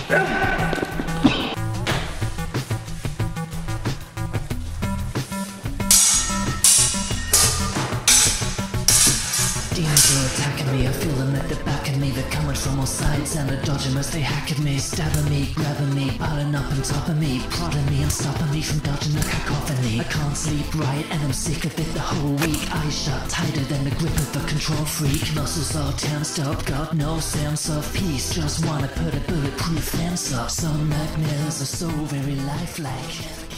Demons are attacking me, I feel them at the back of me. They're coming from all sides and they're dodging as they hack at me. Stabbing me, grabbing me, piling up on top of me, prodding me and stopping me from dodging the cacophony. I can't sleep right and I'm sick of it the whole week. Eyes shut tighter than the grip of a control freak. Muscles all tensed up, got no sense of peace. Just wanna put a bulletproof fence up. Some nightmares are so very lifelike.